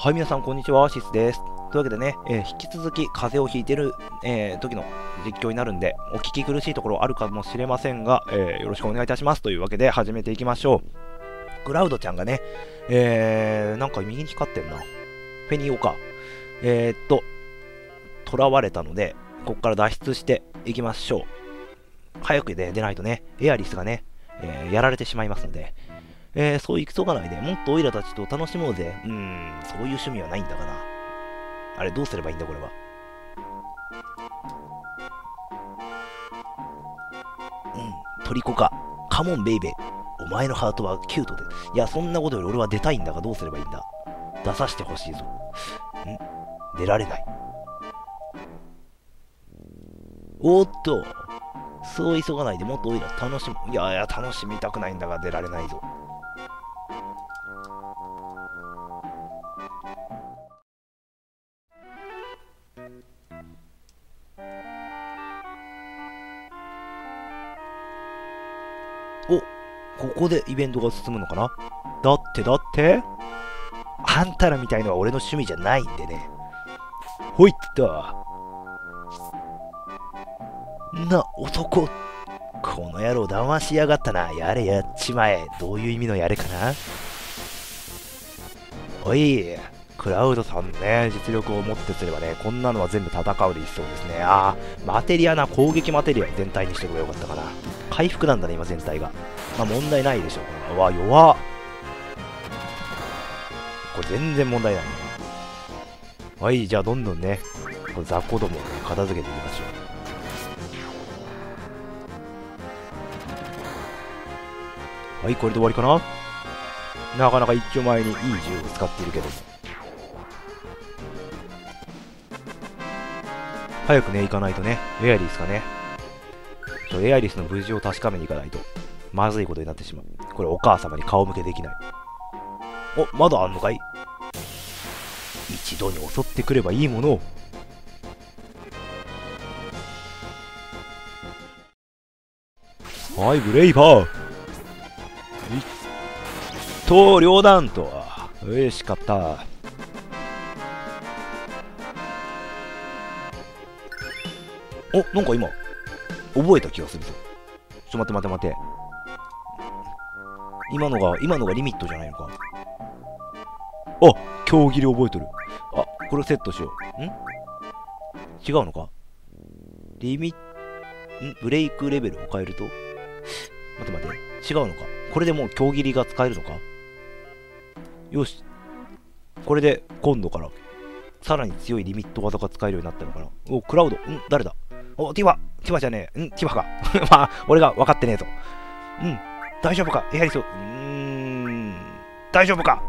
はい、皆さん、こんにちは。シスです。というわけでね、引き続き風邪をひいてる、時の実況になるんで、お聞き苦しいところあるかもしれませんが、よろしくお願いいたします。というわけで、始めていきましょう。クラウドちゃんがね、なんか右に光ってんな。フェニオか。囚われたので、ここから脱出していきましょう。早く出ないとね、エアリスがね、やられてしまいますので、そう急がないで、もっとオイラたちと楽しもうぜ。そういう趣味はないんだかな。あれ、どうすればいいんだ、これは。トリコか。カモン、ベイベー。お前のハートはキュートで。いや、そんなことより俺は出たいんだが、どうすればいいんだ。出させてほしいぞ。出られない。おっと。そう急がないで、もっとオイラ楽しむ。いや、楽しみたくないんだが、出られないぞ。お、ここでイベントが進むのかな。だってあんたらみたいのは俺の趣味じゃないんでね。ほいっと。な、男。この野郎騙しやがったな。やれやっちまえ。どういう意味のやれかな。おい、クラウドさんね、実力をもってすればね、こんなのは全部戦うでいいそうですね。マテリアな、攻撃マテリア全体にしておけばよかったかな。回復なんだね、今全体が。まあ問題ないでしょう。うわ、弱っ。これ全然問題ないね。はい、じゃあどんどんね、この雑魚どもを、ね、片付けていきましょう。はい、これで終わりかな。なかなか一丁前にいい銃を使っているけども。早くね、行かないとね、エアリスかね。エアリスの無事を確かめに行かないと、まずいことになってしまう。これお母様に顔向けできない。お、まだあんのかい。一度に襲ってくればいいものを。はい、ブレイバー。両弾と。よし、勝った。お、なんか今、覚えた気がするぞ。ちょ、待て。今のがリミットじゃないのか。あ、強切り覚えとる。これをセットしよう。違うのか。ブレイクレベルを変えると。待て。違うのか。これでもう強切りが使えるのか。よし。これで今度からさらに強いリミット技が使えるようになったのかな。お、クラウド。誰だ。お、ティファじゃねえ。ティファか。まあ、俺が分かってねえぞ。大丈夫か。エアリス。大丈夫か。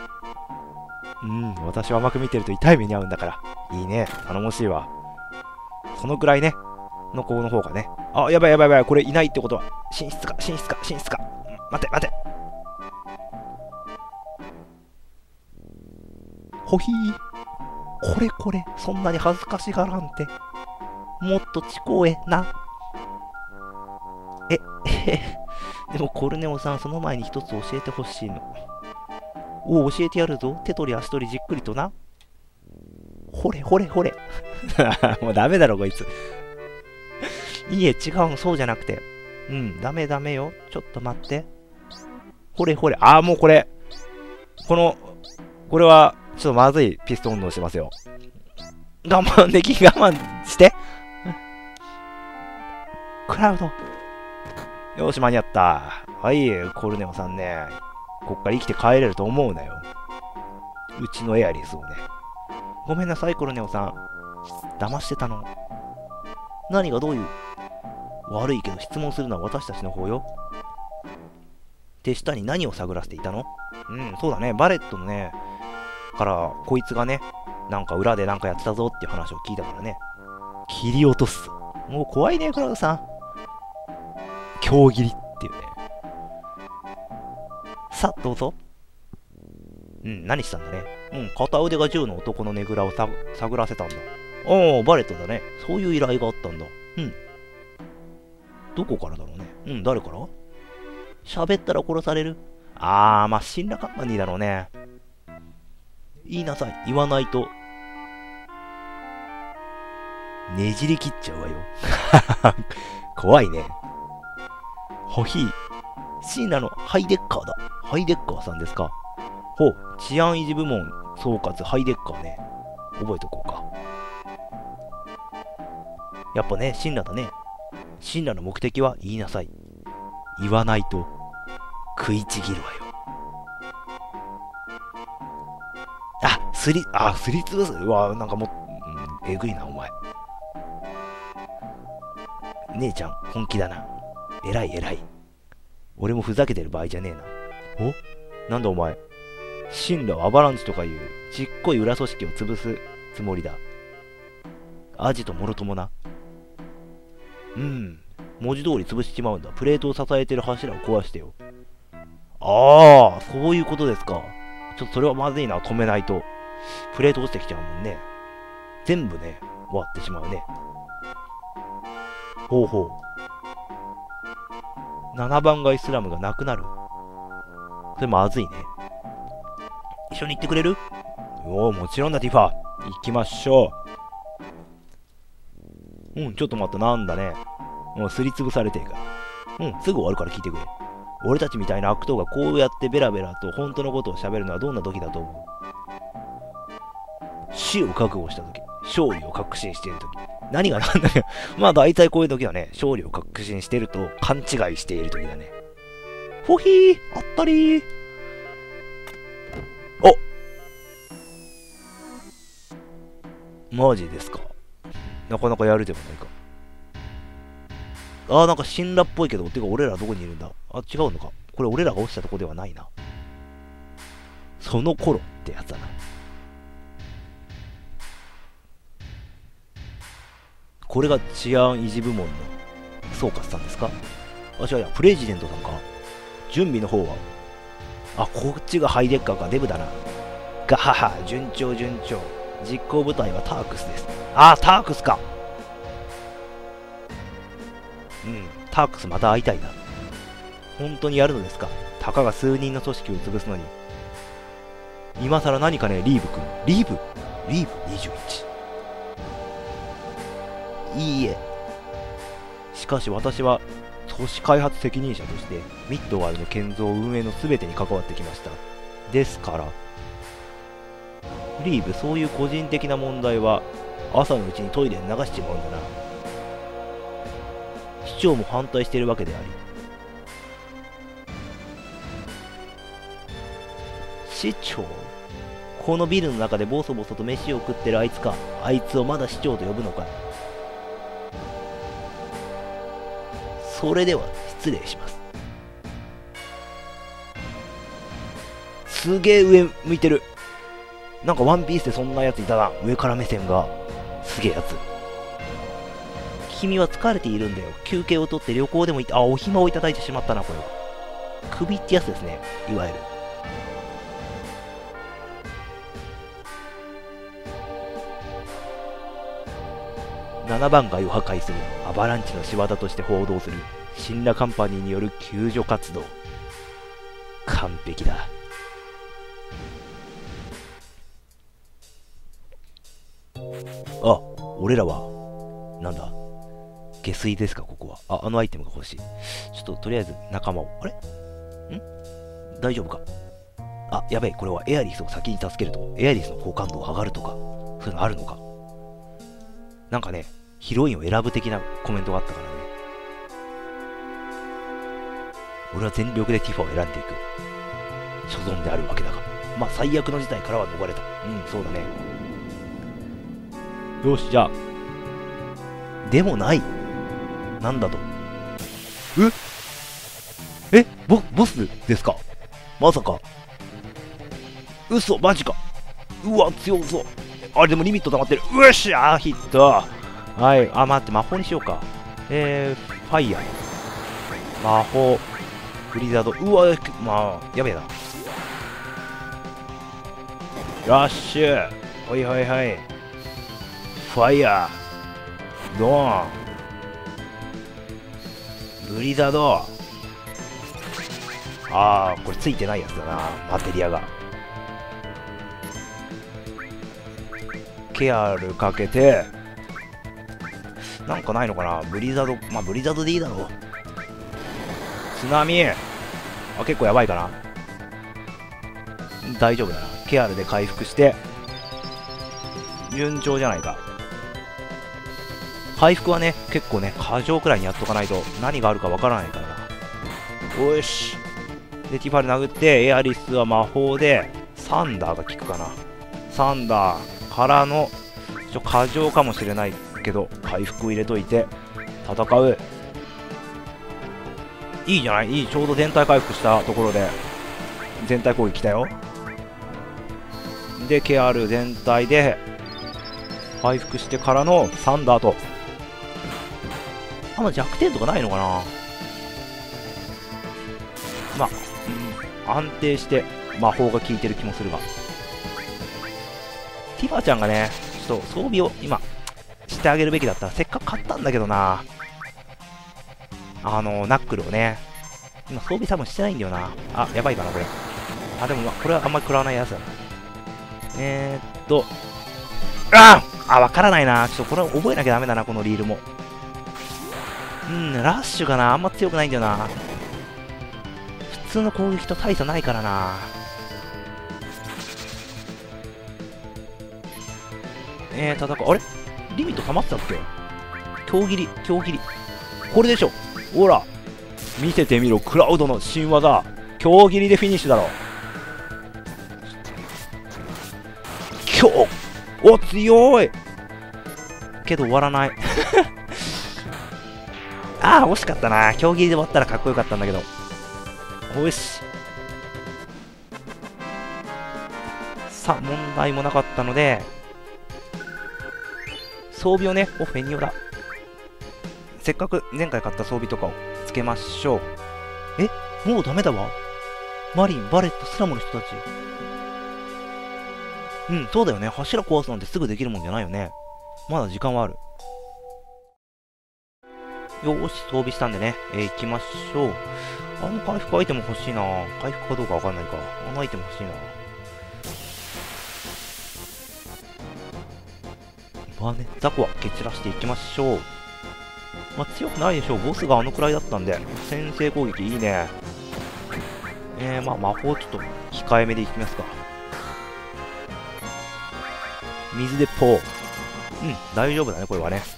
私は甘く見てると痛い目に遭うんだから。いいね。頼もしいわ。そのくらいね、の子の方がね。やばい。これいないってことは。寝室か。待て。ほひー。これ。そんなに恥ずかしがらんて。もっと遅刻へな。でもコルネオさん、その前に一つ教えてほしいの。教えてやるぞ。手取り足取りじっくりとな。ほれ。もうダメだろ、こいつ。いえ、違うの、そうじゃなくて。ダメよ。ちょっと待って。ほれ。もうこれは、ちょっとまずいピストン運動してますよ。我慢して。クラウド。よし、間に合った。はい、コルネオさんね。こっから生きて帰れると思うなよ。うちのエアリスをね。ごめんなさい、コルネオさん。騙してたの。何がどういう。悪いけど質問するのは私たちの方よ。手下に何を探らせていたの。そうだね。バレットのね、からこいつがね、なんか裏でなんかやってたぞっていう話を聞いたからね。切り落とす。もう怖いね、クラウドさん。強切りっていうね。さあ、どうぞ。何したんだね。片腕が銃の男のねぐらを探らせたんだ。バレットだね。そういう依頼があったんだ。どこからだろうね。誰から。喋ったら殺される。まあ、死んだカンパニーだろうね。 言いなさい。言わないと。ねじり切っちゃうわよ。怖いね。ほひ。シーナのハイデッカーだ。ハイデッカーさんですか。ほう。治安維持部門総括ハイデッカーね。覚えとこうか。やっぱね、シンラだね。シンラの目的は言いなさい。言わないと食いちぎるわよ。すりつぶす。うわ、なんかもう、えぐいな、お前。姉ちゃん、本気だな。偉い偉い。俺もふざけてる場合じゃねえな。お？なんだお前。シンラはアバランチとかいうちっこい裏組織を潰すつもりだ。アジトもろともな。文字通り潰しちまうんだ。プレートを支えてる柱を壊してよ。ああ、そういうことですか。ちょっとそれはまずいな、止めないと。プレート落ちてきちゃうもんね。全部ね、終わってしまうね。ほうほう。7番街スラムがなくなる。それまずいね。一緒に行ってくれる？おお、もちろんだ、ティファ。行きましょう。ちょっと待った、なんだね。もうすりつぶされてるから。すぐ終わるから聞いてくれ。俺たちみたいな悪党がこうやってベラベラと本当のことを喋るのはどんな時だと思う？死を覚悟した時、勝利を確信している時。何がなんだよ。まあ大体こういう時はね、勝利を確信していると勘違いしている時だね。ほひー、あったりー。マジですか。なかなかやるでもないか。なんか神羅っぽいけど、てか俺らどこにいるんだ？違うのか。これ俺らが落ちたとこではないな。その頃ってやつだな。これが治安維持部門の総括さんですか？違うや、プレジデントさんか。準備の方はこっちがハイデッカーか。デブだな。ガハハ、順調順調。実行部隊はタークスです。タークスか。タークスまた会いたいな。本当にやるのですか？たかが数人の組織を潰すのに。今更何かね、リーブ君。リーブ21。いいえ。しかし私は、都市開発責任者として、ミッドワールの建造運営の全てに関わってきました。ですから、リーブ、そういう個人的な問題は、朝のうちにトイレに流しちまうんだな。市長も反対しているわけであり。市長？このビルの中でボソボソと飯を食ってるあいつか。あいつをまだ市長と呼ぶのか。それでは失礼します。すげえ上向いてる。なんかワンピースでそんなやついたな。上から目線が。すげえやつ。君は疲れているんだよ。休憩を取って旅行でも行って、お暇をいただいてしまったな、これは。首ってやつですね。いわゆる。7番街を破壊する。アバランチの仕業として報道する。神羅カンパニーによる救助活動。完璧だ。俺らは、なんだ、下水ですか、ここは。あのアイテムが欲しい。ちょっと、とりあえず、仲間を。あれ？大丈夫か？やべえ、これはエアリスを先に助けると、エアリスの好感度が上がるとか、そういうのあるのか。なんかね、ヒロインを選ぶ的なコメントがあったからね。俺は全力でティファを選んでいく。所存であるわけだが。まあ、最悪の事態からは逃れた。そうだね。よし、じゃあ。でもない。なんだと。ボスですか？まさか。嘘、マジか。うわ、強そう。でもリミット溜まってる。うっしゃー、ヒット。はい。待って、魔法にしようか。ファイヤー。魔法。ブリザード。うわ、やべえな。ラッシュ。ほいほいほい。ファイヤー。ドーン。ブリザード。これついてないやつだな。マテリアが。 ケアルかけて、なんかないのかな。ブリザード、まあブリザードでいいだろう。津波、結構やばいかな。大丈夫だな。ケアルで回復して、順調じゃないか。回復はね、結構ね、過剰くらいにやっとかないと何があるかわからないからな。よし。で、ティファル殴って、エアリスは魔法で、サンダーが効くかな。サンダーからの、過剰かもしれないけど、回復を入れといて、戦う。いいじゃない？いい、ちょうど全体回復したところで、全体攻撃来たよ。で、ケアル全体で、回復してからのサンダーと。あんま弱点とかないのかな。まあ、安定して魔法が効いてる気もするが。ティファちゃんがね、ちょっと装備を今、してあげるべきだったら、せっかく買ったんだけどな。ナックルをね。今装備多分してないんだよな。あ、やばいかな、これ。あ、でも、まあ、これはあんまり食らわないやつだな。わからないな。ちょっとこれ覚えなきゃダメだな、このリールも。ラッシュかな。あんま強くないんだよな。普通の攻撃と大差ないからな。戦う。あれリミット溜まってたっけ？強切り。これでしょ。ほら。見せてみろ、クラウドの新技。強切りでフィニッシュだろ。お、強いけど終わらない。惜しかったな。強切りで終わったらかっこよかったんだけど。よし。さあ、問題もなかったので、装備をね、フェニオラ。せっかく前回買った装備とかをつけましょう。もうダメだわ。マリン、バレット、スラムの人たち。そうだよね。柱壊すなんてすぐできるもんじゃないよね。まだ時間はある。よーし、装備したんでね、行きましょう。回復アイテム欲しいな。回復かどうかわかんないか。アイテム欲しいな。まあね、雑魚は蹴散らしていきましょう。まあ強くないでしょう。ボスがあのくらいだったんで。先制攻撃いいね。まあ魔法ちょっと控えめでいきますか。水でポー。大丈夫だね、これはね。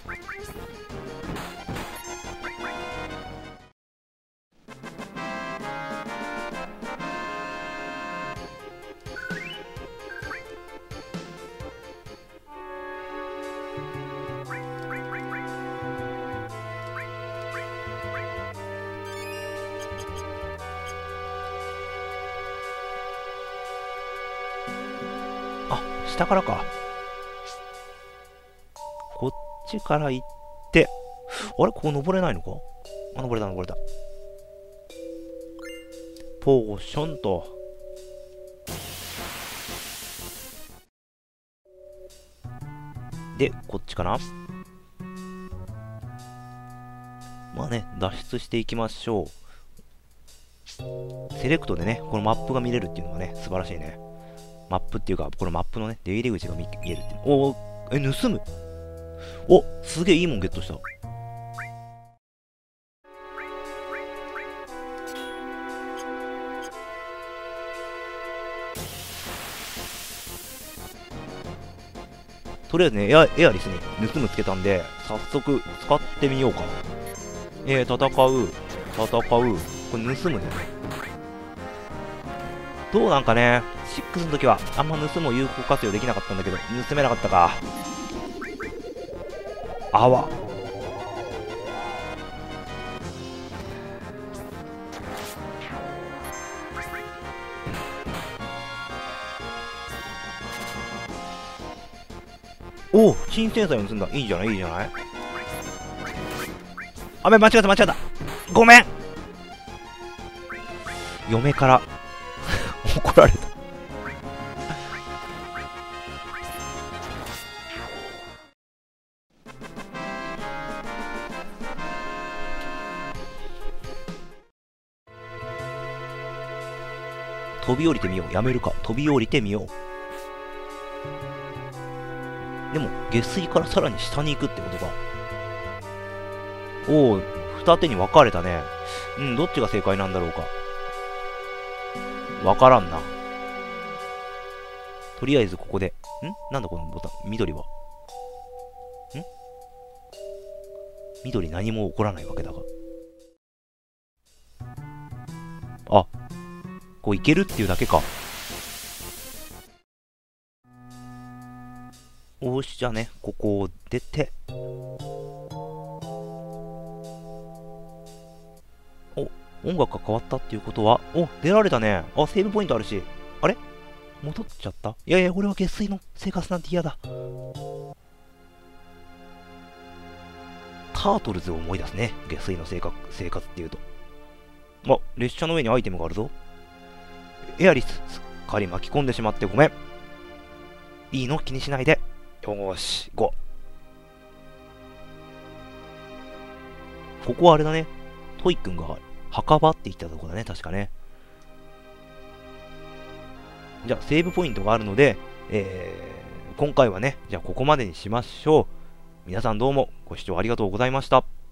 下からか。こっちから行って、あれここ登れないのか？登れた。ポーションと。で、こっちかな？まあね、脱出していきましょう。セレクトでね、このマップが見れるっていうのがね、素晴らしいね。マップっていうか、このマップのね、出入り口が見えるっていう。盗む。すげえいいもんゲットした。とりあえずね、エアリスに盗むつけたんで、早速使ってみようか。戦う。これ盗むね。どうなんかね、6の時はあんま盗むを有効活用できなかったんだけど、盗めなかったか。新鮮菜を盗んだ。いいじゃない。間違えた。ごめん。嫁から怒られた。飛び降りてみよう。やめるか。飛び降りてみよう。 でも、下水からさらに下に行くってことか。おお、二手に分かれたね。どっちが正解なんだろうか。わからんな。とりあえずここで。なんだこのボタン。緑は。緑何も起こらないわけだが。あ、こういけるっていうだけか。おーし、じゃあね、ここを出て。お、音楽が変わったっていうことは、お、出られたね。あ、セーブポイントあるし。あれ戻っちゃった？いやいや、俺は下水の生活なんて嫌だ。タートルズを思い出すね。下水の生活っていうと。あ、列車の上にアイテムがあるぞ。エアリス、すっかり巻き込んでしまってごめん。いいの？気にしないで。よーし、5。ここはあれだね。トイ君が墓場って言ったとこだね、確かね。じゃあ、セーブポイントがあるので、今回はね、じゃあここまでにしましょう。皆さんどうもご視聴ありがとうございました。